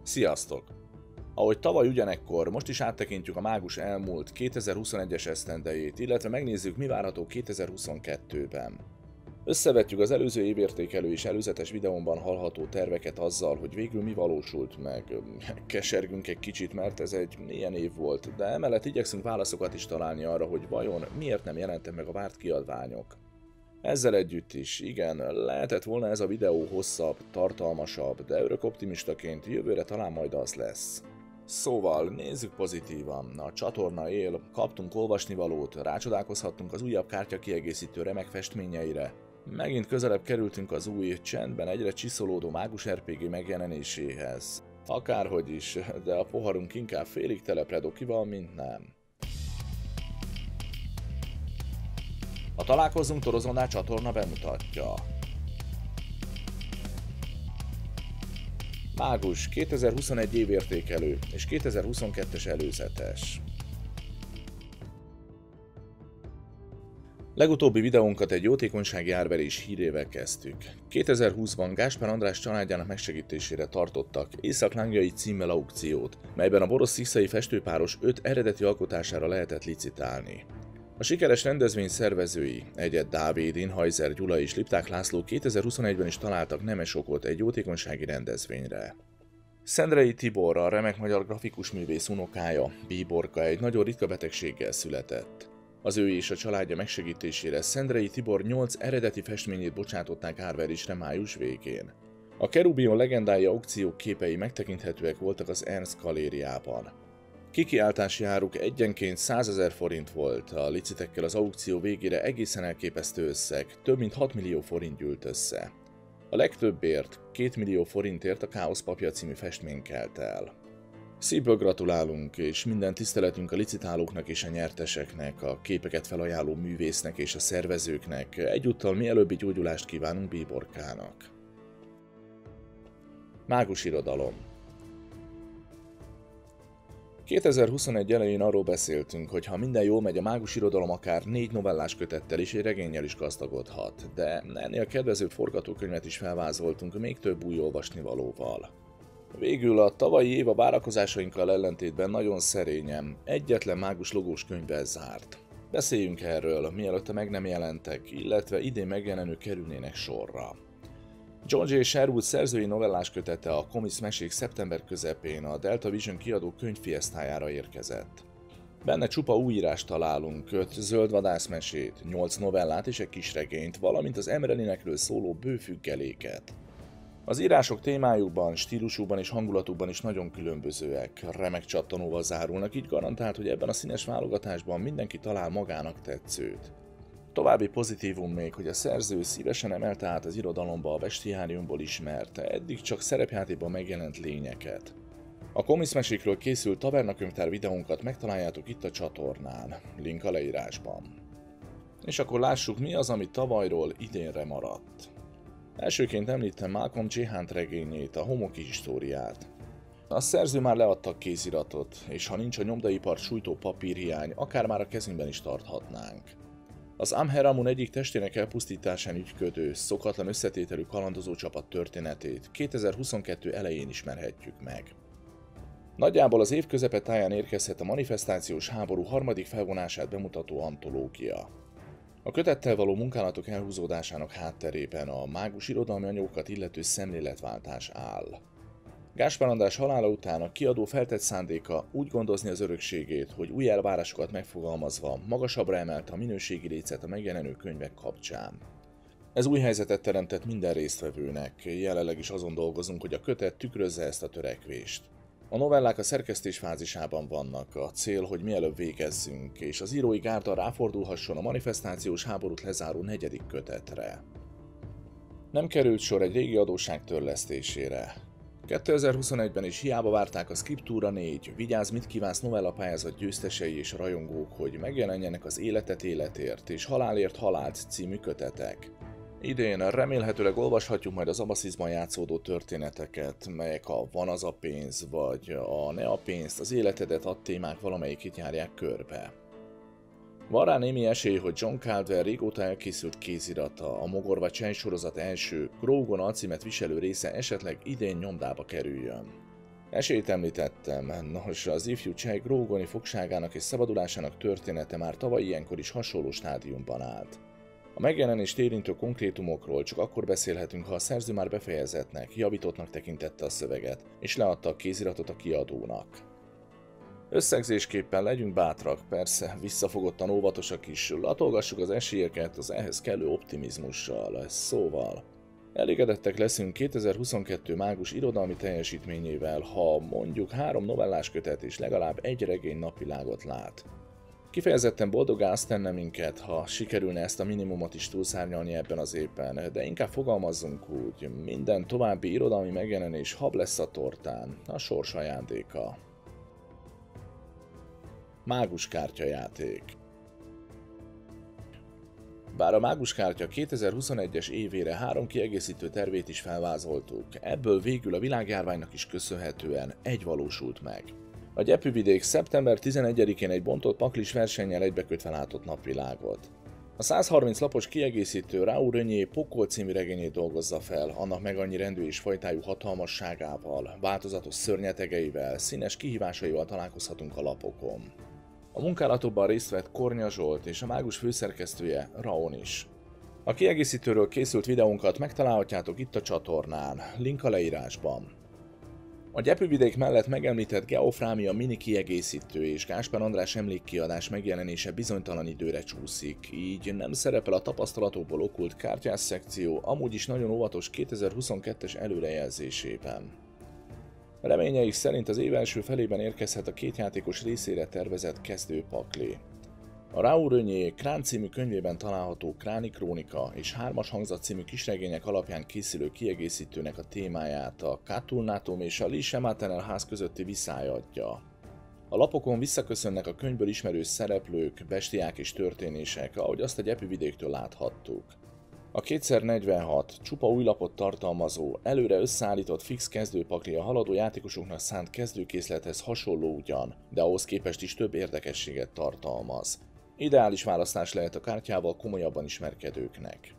Sziasztok! Ahogy tavaly ugyanekkor, most is áttekintjük a mágus elmúlt 2021-es esztendejét, illetve megnézzük, mi várható 2022-ben. Összevetjük az előző évértékelő és előzetes videómban hallható terveket azzal, hogy végül mi valósult meg. Kesergünk egy kicsit, mert ez egy ilyen év volt, de emellett igyekszünk válaszokat is találni arra, hogy vajon miért nem jelentek meg a várt kiadványok. Ezzel együtt is, igen, lehetett volna ez a videó hosszabb, tartalmasabb, de örök optimistaként jövőre talán majd az lesz. Szóval, nézzük pozitívan, a csatorna él, kaptunk olvasnivalót, rácsodálkozhattunk az újabb kártyakiegészítő remek festményeire, megint közelebb kerültünk az új, csendben egyre csiszolódó mágus RPG megjelenéséhez. Akárhogy is, de a poharunk inkább félig tele predokival, mint nem. A Találkozzunk Torozónál csatorna bemutatja. Mágus 2021 évértékelő és 2022-es előzetes. Legutóbbi videónkat egy jótékonysági árverés hírével kezdtük. 2020-ban Gáspár András családjának megsegítésére tartottak Észak-Langjai címmel aukciót, melyben a borosz-szikszai festőpáros 5 eredeti alkotására lehetett licitálni. A sikeres rendezvény szervezői, Egyed Dávid, Inhajzer Gyula és Lipták László 2021-ben is találtak nemes okot egy jótékonysági rendezvényre. Szendrei Tibor, a remek magyar grafikus művész unokája, bíborka, egy nagyon ritka betegséggel született. Az ő és a családja megsegítésére Szendrei Tibor 8 eredeti festményét bocsátották árverésre május végén. A Kerubion legendái aukciók képei megtekinthetőek voltak az Ernst galériában. Kikiáltási áruk egyenként 100 000 forint volt, a licitekkel az aukció végére egészen elképesztő összeg, több mint 6 millió forint gyűlt össze. A legtöbbért, 2 millió forintért a Káosz papja című festmény kelt el. Szívből gratulálunk, és minden tiszteletünk a licitálóknak és a nyerteseknek, a képeket felajánló művésznek és a szervezőknek, egyúttal mielőbbi gyógyulást kívánunk bíborkának. Mágus irodalom. 2021 elején arról beszéltünk, hogy ha minden jól megy, a mágus irodalom akár 4 novellás kötettel és egy regénnyel is gazdagodhat, de ennél kedvezőbb forgatókönyvet is felvázoltunk még több új olvasnivalóval. Végül a tavalyi év a várakozásainkkal ellentétben nagyon szerényen, egyetlen mágus logós könyvvel zárt. Beszéljünk erről, mielőtt meg nem jelentek, illetve idén megjelenő kerülnének sorra. John J. Sherwood szerzői novellás kötete a Comics Mesék szeptember közepén a Delta Vision kiadó könyvfiesztájára érkezett. Benne csupa újírást találunk, 5 zöld vadászmesét, 8 novellát és egy kis regényt, valamint az emrelinekről szóló bő függeléket. Az írások témájukban, stílusukban és hangulatukban is nagyon különbözőek, remek csattanóval zárulnak, így garantált, hogy ebben a színes válogatásban mindenki talál magának tetszőt. További pozitívum még, hogy a szerző szívesen emelte át az irodalomba a bestiáriumból ismert, eddig csak szerepjátékban megjelent lényeket. A komiszmesékről készült tavernakönyvtár videónkat megtaláljátok itt a csatornán, link a leírásban. És akkor lássuk, mi az, ami tavalyról idénre maradt. Elsőként említem Malcolm J. Hunt regényét, a Homoki históriát. A szerző már leadta a kéziratot, és ha nincs a nyomdaipart sújtó papírhiány, akár már a kezünkben is tarthatnánk. Az Amheramun egyik testének elpusztításán ügyködő, szokatlan összetételű kalandozó csapat történetét 2022 elején ismerhetjük meg. Nagyjából az év közepe táján érkezhet a manifestációs háború harmadik felvonását bemutató antológia. A kötettel való munkálatok elhúzódásának hátterében a mágus irodalmi anyagokat illető szemléletváltás áll. Gáspár András halála után a kiadó feltett szándéka úgy gondozni az örökségét, hogy új elvárásokat megfogalmazva magasabbra emelte a minőségi lécet a megjelenő könyvek kapcsán. Ez új helyzetet teremtett minden résztvevőnek, jelenleg is azon dolgozunk, hogy a kötet tükrözze ezt a törekvést. A novellák a szerkesztés fázisában vannak, a cél, hogy mielőbb végezzünk, és az írói gárda ráfordulhasson a manifestációs háborút lezáró 4. kötetre. Nem került sor egy régi adósság törlesztésére. 2021-ben is hiába várták a Scriptura 4, Vigyázz, mit kívánsz novellapályázat győztesei és rajongók, hogy megjelenjenek az Életet életért és Halálért halált című kötetek. Idén remélhetőleg olvashatjuk majd az Abaszizban játszódó történeteket, melyek a Van az a pénz, vagy a Ne a pénzt, az életedet ad témák valamelyikét járják körbe. Van rá némi esély, hogy John Caldwell régóta elkészült kézirata, a Mogorva Csej sorozat első, Grogan alcímet viselő része esetleg idén nyomdába kerüljön. Esélyt említettem, nos, az ifjú cseh grógoni fogságának és szabadulásának története már tavaly ilyenkor is hasonló stádiumban állt. A megjelenést érintő konkrétumokról csak akkor beszélhetünk, ha a szerző már befejezettnek, javítottnak tekintette a szöveget, és leadta a kéziratot a kiadónak. Összegzésképpen legyünk bátrak, persze, visszafogottan óvatosak is, latolgassuk az esélyeket az ehhez kellő optimizmussal, szóval... Elégedettek leszünk 2022 mágus irodalmi teljesítményével, ha mondjuk 3 novellás kötet és legalább egy regény napvilágot lát. Kifejezetten boldoggá azt tenne minket, ha sikerülne ezt a minimumot is túlszárnyalni ebben az évben, de inkább fogalmazzunk úgy, minden további irodalmi megjelenés hab lesz a tortán, a sors ajándéka. Mágus kártyajáték. Bár a máguskártya 2021-es évére 3 kiegészítő tervét is felvázoltuk, ebből végül a világjárványnak is köszönhetően egy valósult meg. A Gyepüvidék szeptember 11-én egy bontott paklis versennyel egybekötve látott napvilágot. A 130 lapos kiegészítő Raoul Rönyé Pokol című regényét dolgozza fel, annak meg annyi rendű és fajtájú hatalmasságával, változatos szörnyetegeivel, színes kihívásaival találkozhatunk a lapokon. A munkálatokban részt vett Kornya Zsolt és a mágus főszerkesztője Raon is. A kiegészítőről készült videónkat megtalálhatjátok itt a csatornán, link a leírásban. A Gyepüvidék mellett megemlített Geofrámia mini kiegészítő és Gáspár András emlékkiadás megjelenése bizonytalan időre csúszik, így nem szerepel a tapasztalatokból okult kártyás szekció amúgy is nagyon óvatos 2022-es előrejelzésében. Reményeik szerint az év első felében érkezhet a 2 játékos részére tervezett kezdőpakli. A Raoul Rönyé Krán című könyvében található Kráni Krónika és 3-as hangzat című kisregények alapján készülő kiegészítőnek a témáját a Katulnátum és a Lisemátenel ház közötti viszály adja. A lapokon visszaköszönnek a könyvből ismerős szereplők, bestiák és történések, ahogy azt a Gyepüvidéktől láthattuk. A 2x46 csupa új lapot tartalmazó, előre összeállított fix kezdőpakli a haladó játékosoknak szánt kezdőkészlethez hasonló ugyan, de ahhoz képest is több érdekességet tartalmaz. Ideális választás lehet a kártyával komolyabban ismerkedőknek.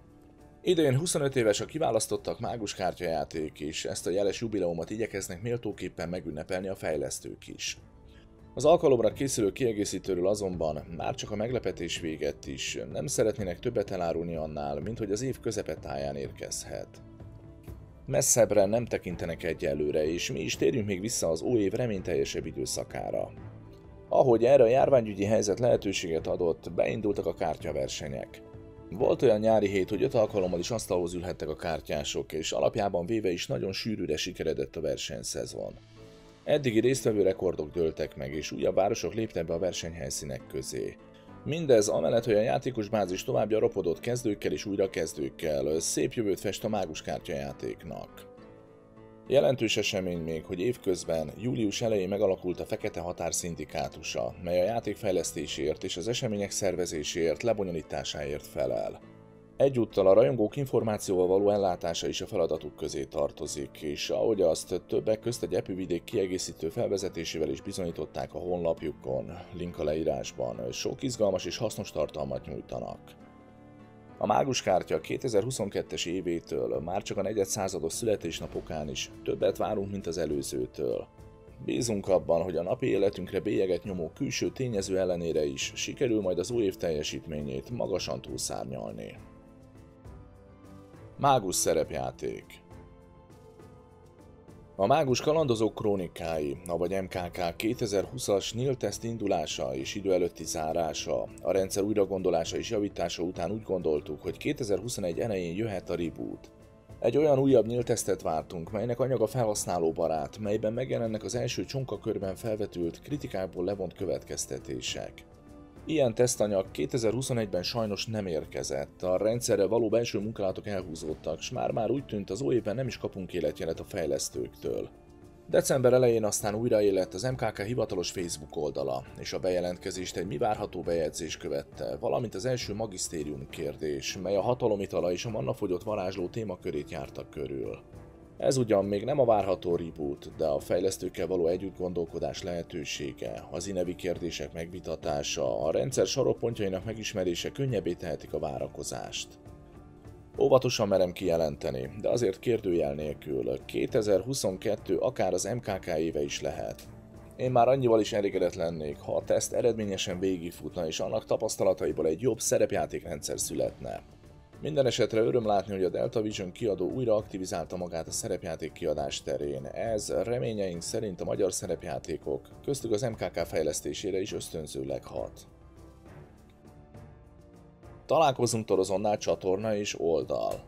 Idén 25 éves a kiválasztottak mágus kártyajáték, és ezt a jeles jubileumot igyekeznek méltóképpen megünnepelni a fejlesztők is. Az alkalomra készülő kiegészítőről azonban már csak a meglepetés véget is, nem szeretnének többet elárulni annál, mint hogy az év közepetáján érkezhet. Messzebbre nem tekintenek egyelőre, és mi is térjünk még vissza az új év reményteljesebb időszakára. Ahogy erre a járványügyi helyzet lehetőséget adott, beindultak a kártyaversenyek. Volt olyan nyári hét, hogy 5 alkalommal is asztalhoz ülhettek a kártyások, és alapjában véve is nagyon sűrűre sikeredett a versenyszezon. Eddigi résztvevő rekordok dőltek meg, és újabb városok léptek be a versenyhelyszínek közé. Mindez amellett, hogy a játékos bázis tovább gyarapodott kezdőkkel és újrakezdőkkel, szép jövőt fest a mágus kártyajátéknak. Jelentős esemény még, hogy évközben, július elején megalakult a Fekete Határ szindikátusa, mely a játék fejlesztéséért és az események szervezéséért, lebonyolításáért felel. Egyúttal a rajongók információval való ellátása is a feladatuk közé tartozik, és ahogy azt többek közt a Gyepüvidék kiegészítő felvezetésével is bizonyították a honlapjukon, link a leírásban, sok izgalmas és hasznos tartalmat nyújtanak. A máguskártya 2022-es évétől már csak a negyed százados születésnapokán is többet várunk, mint az előzőtől. Bízunk abban, hogy a napi életünkre bélyeget nyomó külső tényező ellenére is sikerül majd az új év teljesítményét magasan túlszárnyalni. Mágus szerepjáték. A Mágus Kalandozók Krónikái, avagy MKK 2020-as NIL teszt indulása és idő előtti zárása, a rendszer újragondolása és javítása után úgy gondoltuk, hogy 2021 elején jöhet a reboot. Egy olyan újabb NIL tesztet vártunk, melynek anyaga felhasználóbarát, melyben megjelennek az első csonkakörben felvetült, kritikákból levont következtetések. Ilyen tesztanyag 2021-ben sajnos nem érkezett, a rendszerre való belső munkálatok elhúzódtak, s már úgy tűnt, az új évben nem is kapunk életjelet a fejlesztőktől. December elején aztán újraélett az MKK hivatalos Facebook oldala, és a bejelentkezést egy mi várható bejegyzés követte, valamint az első magisztérium kérdés, mely a hatalomitala és a mannafogyott varázsló témakörét járta körül. Ez ugyan még nem a várható reboot, de a fejlesztőkkel való együttgondolkodás lehetősége, az inevi kérdések megvitatása, a rendszer sarokpontjainak megismerése könnyebbé tehetik a várakozást. Óvatosan merem kijelenteni, de azért kérdőjel nélkül, 2022 akár az MKK éve is lehet. Én már annyival is elégedett lennék, ha a teszt eredményesen végigfutna és annak tapasztalataiból egy jobb szerepjátékrendszer születne. Minden esetre öröm látni, hogy a Delta Vision kiadó újra aktivizálta magát a szerepjáték kiadás terén. Ez reményeink szerint a magyar szerepjátékok, köztük az MKK fejlesztésére is ösztönzőleg hat. Találkozunk Torozonnál csatorna és oldal.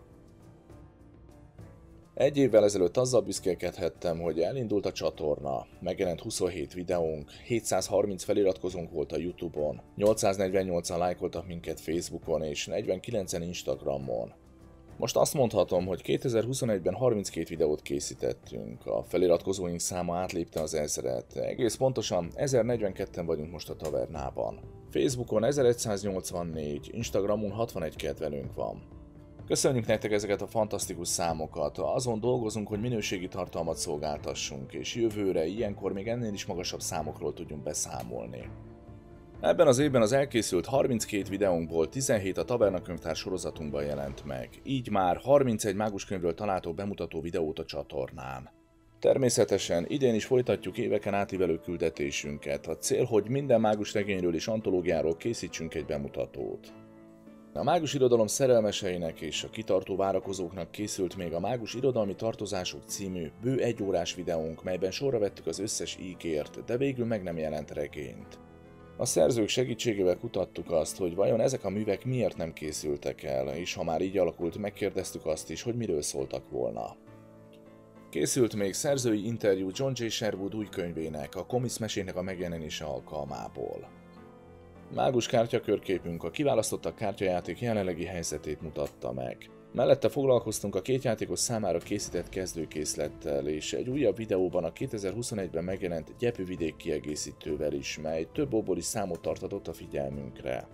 Egy évvel ezelőtt azzal büszkélkedhettem, hogy elindult a csatorna, megjelent 27 videónk, 730 feliratkozónk volt a YouTube-on, 848-an lájkoltak minket Facebookon és 49-en Instagramon. Most azt mondhatom, hogy 2021-ben 32 videót készítettünk, a feliratkozóink száma átlépte az 1000-et, egész pontosan 1042-en vagyunk most a tavernában. Facebookon 1184, Instagramon 61 kedvelőnk van. Köszönjük nektek ezeket a fantasztikus számokat, azon dolgozunk, hogy minőségi tartalmat szolgáltassunk, és jövőre ilyenkor még ennél is magasabb számokról tudjunk beszámolni. Ebben az évben az elkészült 32 videónkból 17 a Taverna Könyvtár sorozatunkban jelent meg, így már 31 máguskönyvről találtok bemutató videót a csatornán. Természetesen idén is folytatjuk éveken átívelő küldetésünket, a cél, hogy minden mágus regényről és antológiáról készítsünk egy bemutatót. A mágus irodalom szerelmeseinek és a kitartó várakozóknak készült még a Mágus Irodalmi Tartozások című bő egyórás videónk, melyben sorra vettük az összes ígért, de végül meg nem jelent regényt. A szerzők segítségével kutattuk azt, hogy vajon ezek a művek miért nem készültek el, és ha már így alakult, megkérdeztük azt is, hogy miről szóltak volna. Készült még szerzői interjú John J. Sherwood új könyvének, a Comics mesének a megjelenése alkalmából. Mágus kártyakörképünk a kiválasztottak kártyajáték jelenlegi helyzetét mutatta meg. Mellette foglalkoztunk a két játékos számára készített kezdőkészlettel, és egy újabb videóban a 2021-ben megjelent Gyepüvidék kiegészítővel is, mely több okból is számot tartatott a figyelmünkre.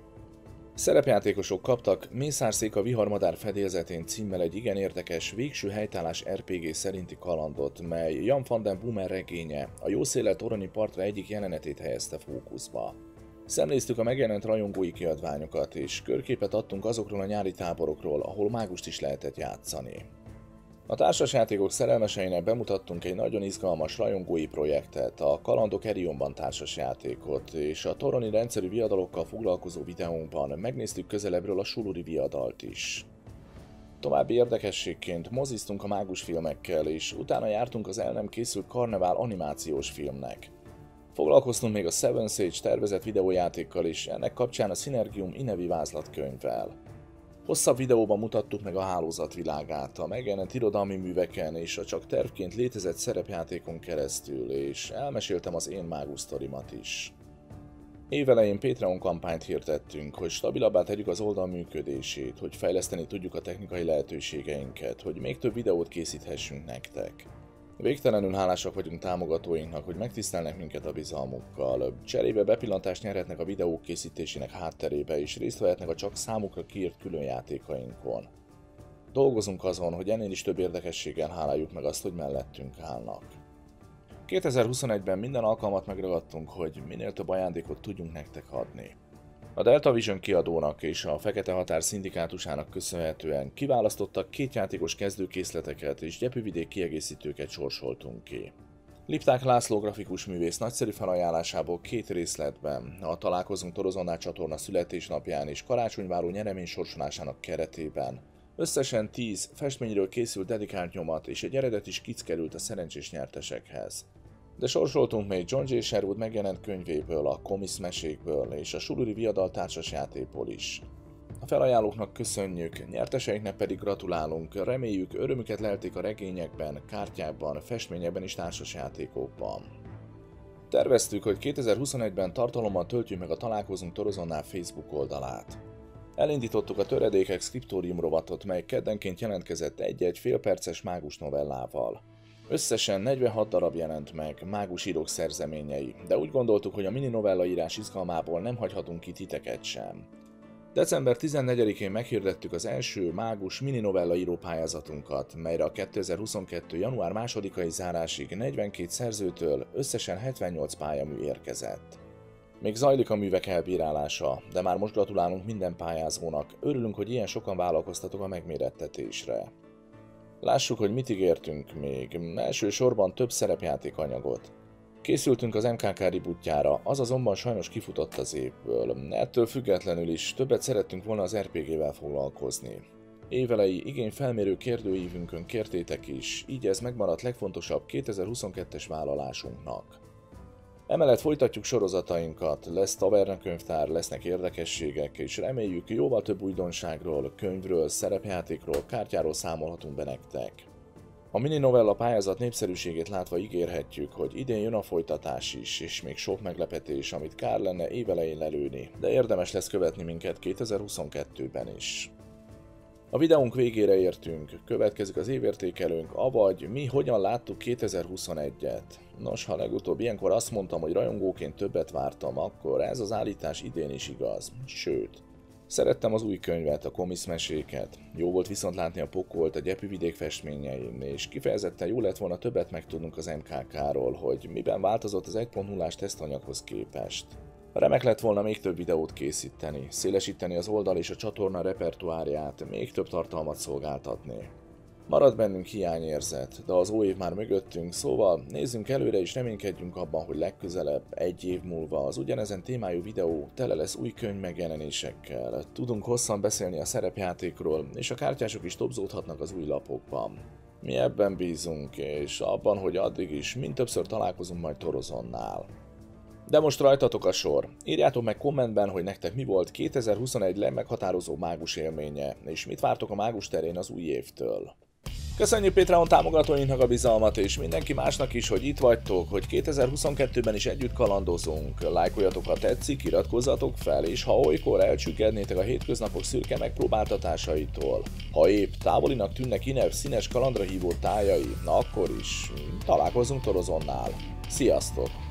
Szerepjátékosok kaptak Mészárszék a viharmadár fedélzetén címmel egy igen érdekes végső helytállás RPG szerinti kalandot, mely Jan van den Boomer regénye, a Jószéllel toroni partra egyik jelenetét helyezte fókuszba. Szemléztük a megjelent rajongói kiadványokat, és körképet adtunk azokról a nyári táborokról, ahol mágust is lehetett játszani. A társasjátékok szerelmeseinek bemutattunk egy nagyon izgalmas rajongói projektet, a Kalandok Erionban társasjátékot, és a toroni rendszerű viadalokkal foglalkozó videónkban megnéztük közelebbről a Suluri viadalt is. További érdekességként moziztunk a mágus filmekkel, és utána jártunk az el nem készült Karnevál animációs filmnek. Foglalkoztunk még a Seven Sage tervezett videójátékkal is, ennek kapcsán a Synergium Inevi vázlatkönyvvel. Hosszabb videóban mutattuk meg a hálózat világát, a megjelent irodalmi műveken és a csak tervként létezett szerepjátékon keresztül, és elmeséltem az én mágus sztorimat is. Évelején Patreon kampányt hirdettünk, hogy stabilabbá tegyük az oldal működését, hogy fejleszteni tudjuk a technikai lehetőségeinket, hogy még több videót készíthessünk nektek. Végtelenül hálásak vagyunk támogatóinknak, hogy megtisztelnek minket a bizalmukkal. Cserébe bepillantást nyerhetnek a videók készítésének hátterébe, és részt vehetnek a csak számukra kiírt külön játékainkon. Dolgozunk azon, hogy ennél is több érdekességgel háláljuk meg azt, hogy mellettünk állnak. 2021-ben minden alkalmat megragadtunk, hogy minél több ajándékot tudjunk nektek adni. A Delta Vision kiadónak és a Fekete Határ szindikátusának köszönhetően kiválasztottak két játékos kezdőkészleteket és Gyepüvidék kiegészítőket sorsoltunk ki. Lipták László grafikus művész nagyszerű felajánlásából két részletben, a Találkozunk Torozonnál csatorna születésnapján és karácsonyváró nyeremény sorsolásának keretében összesen 10 festményről készült dedikált nyomat és egy eredeti skic került a szerencsés nyertesekhez. De sorsoltunk még John J. Sherwood megjelent könyvéből, a Comics mesékből és a Suluri viadal társasjátékból is. A felajánlóknak köszönjük, nyerteseiknek pedig gratulálunk, reméljük örömüket lelték a regényekben, kártyákban, festményekben és társasjátékokban. Terveztük, hogy 2021-ben tartalommal töltjük meg a Találkozunk Torozonnál Facebook oldalát. Elindítottuk a Töredékek Scriptorium rovatot, mely keddenként jelentkezett egy-egy félperces mágus novellával. Összesen 46 darab jelent meg, mágus írók szerzeményei, de úgy gondoltuk, hogy a mini novella írás izgalmából nem hagyhatunk ki titeket sem. December 14-én meghirdettük az első mágus mini novella író pályázatunkat, melyre a 2022. január 2-ai zárásig 42 szerzőtől összesen 78 pályamű érkezett. Még zajlik a művek elbírálása, de már most gratulálunk minden pályázónak, örülünk, hogy ilyen sokan vállalkoztatok a megmérettetésre. Lássuk, hogy mit ígértünk még, elsősorban több szerepjátékanyagot. Készültünk az MKK rebootjára, az azonban sajnos kifutott az évből, ettől függetlenül is többet szerettünk volna az RPG-vel foglalkozni. Évelei igényfelmérő kérdőívünkön kértétek is, így ez megmaradt legfontosabb 2022-es vállalásunknak. Emellett folytatjuk sorozatainkat, lesz tavernakönyvtár, lesznek érdekességek, és reméljük jóval több újdonságról, könyvről, szerepjátékról, kártyáról számolhatunk be nektek. A mini novella pályázat népszerűségét látva ígérhetjük, hogy idén jön a folytatás is, és még sok meglepetés, amit kár lenne évelején lelőni, de érdemes lesz követni minket 2022-ben is. A videónk végére értünk, következik az évértékelőnk, avagy mi hogyan láttuk 2021-et. Nos, ha legutóbb ilyenkor azt mondtam, hogy rajongóként többet vártam, akkor ez az állítás idén is igaz, sőt. Szerettem az új könyvet, a komiszmeséket, jó volt viszont látni a pokolt a Gyepűvidék festményein, és kifejezetten jó lett volna többet megtudnunk az MKK-ról, hogy miben változott az 1.0-ás tesztanyaghoz képest. Remek lett volna még több videót készíteni, szélesíteni az oldal és a csatorna repertoárját, még több tartalmat szolgáltatni. Marad bennünk hiányérzet, de az új év már mögöttünk, szóval nézzünk előre és reménykedjünk abban, hogy legközelebb, egy év múlva az ugyanezen témájú videó tele lesz új könyv megjelenésekkel. Tudunk hosszan beszélni a szerepjátékról, és a kártyások is tobzódhatnak az új lapokban. Mi ebben bízunk, és abban, hogy addig is mind többször találkozunk majd Torozonnál. De most rajtatok a sor. Írjátok meg kommentben, hogy nektek mi volt 2021 legmeghatározó mágus élménye, és mit vártok a mágus terén az új évtől. Köszönjük Patreon támogatóinknak a bizalmat, és mindenki másnak is, hogy itt vagytok, hogy 2022-ben is együtt kalandozunk. Lájkoljatok, ha tetszik, iratkozzatok fel, és ha olykor elcsüggednétek a hétköznapok szürke megpróbáltatásaitól, ha épp távolinak tűnnek Inev színes kalandra hívó tájai, na akkor is találkozunk Torozonnál. Sziasztok!